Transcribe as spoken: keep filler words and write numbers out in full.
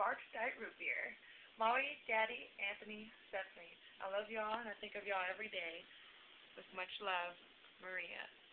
Sparks Diet Root Beer. Molly, Daddy, Anthony, Stephanie. I love y'all, and I think of y'all every day. With much love, Maria.